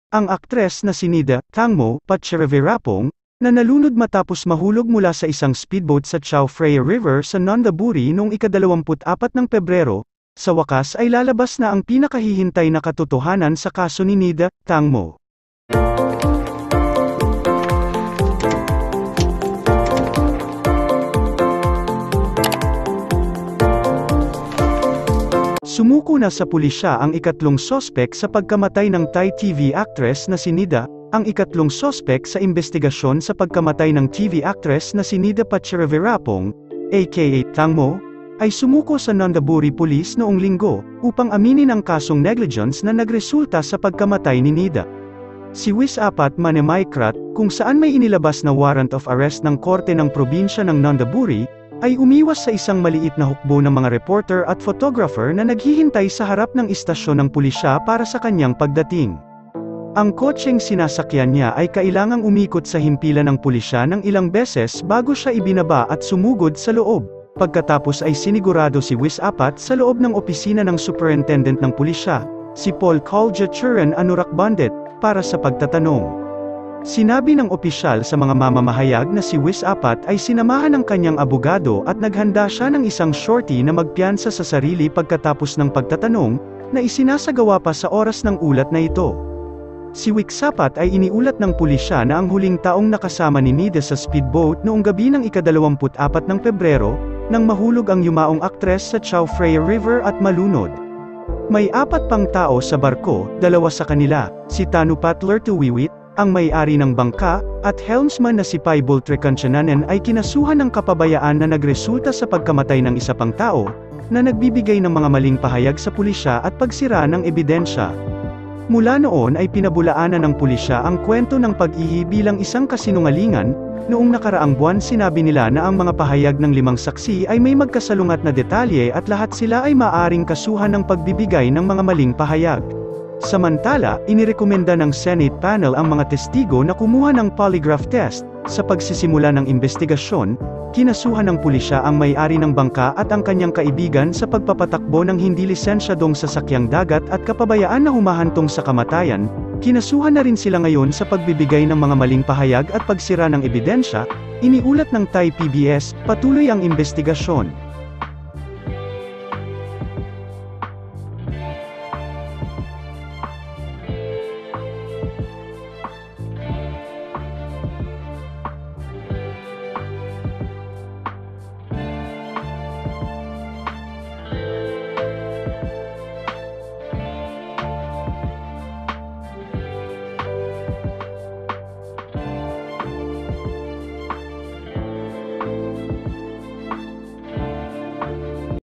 ang aktres na si Nida, Tangmo, na nalunod matapos mahulog mula sa isang speedboat sa Chao Phraya River sa Nandaburi noong ika-24 ng Pebrero, sa wakas ay lalabas na ang pinakahihintay na katotohanan sa kaso ni Nida, Tangmo. Sumuko na sa pulisya ang ikatlong sospek sa pagkamatay ng Thai TV actress na si Nida. Ang ikatlong sospek sa investigasyon sa pagkamatay ng TV actress na si Nida aka Tangmo, ay sumuko sa Nandaburi Police noong Linggo, upang aminin ang kasong negligence na nagresulta sa pagkamatay ni Nida. Si Wis-4 Manemaykrat, kung saan may inilabas na warrant of arrest ng korte ng probinsya ng Nandaburi, ay umiwas sa isang maliit na hukbo ng mga reporter at photographer na naghihintay sa harap ng istasyon ng pulisya para sa kanyang pagdating. Ang kotseng sinasakyan niya ay kailangang umikot sa himpilan ng pulisya ng ilang beses bago siya ibinaba at sumugod sa loob. Pagkatapos ay sinigurado si Wis-4 sa loob ng opisina ng superintendent ng pulisya, si Paul Culture Anurakbandet, para sa pagtatanong. Sinabi ng opisyal sa mga mamamahayag na si Wis-4 ay sinamahan ng kanyang abogado at naghanda siya ng isang shorty na magpiyansa sa sarili pagkatapos ng pagtatanong, na isinasagawa pa sa oras ng ulat na ito. Si Wis-4 ay iniulat ng pulisya na ang huling taong nakasama ni Nida sa speedboat noong gabi ng ika-24 ng Pebrero, nang mahulog ang yumaong aktres sa Chao Phraya River at malunod. May 4 pang tao sa barko, 2 sa kanila, si Tanupat Lertuwiwit, ang may-ari ng bangka, at helmsman na si Paibol Trekansananen ay kinasuhan ng kapabayaan na nagresulta sa pagkamatay ng isa pang tao, na nagbibigay ng mga maling pahayag sa pulisya at pagsira ng ebidensya. Mula noon ay pinabulaanan ng pulisya ang kwento ng pag-ihi bilang isang kasinungalingan. Noong nakaraang buwan sinabi nila na ang mga pahayag ng 5 saksi ay may magkasalungat na detalye at lahat sila ay maaaring kasuhan ng pagbibigay ng mga maling pahayag. Samantala, inirekomenda ng Senate panel ang mga testigo na kumuha ng polygraph test. Sa pagsisimula ng investigasyon, kinasuhan ng pulisya ang may-ari ng bangka at ang kanyang kaibigan sa pagpapatakbo ng hindi lisensyadong sasakyang dagat at kapabayaan na humahantong sa kamatayan. Kinasuhan na rin sila ngayon sa pagbibigay ng mga maling pahayag at pagsira ng ebidensya. Iniulat ng Thai PBS, patuloy ang investigasyon.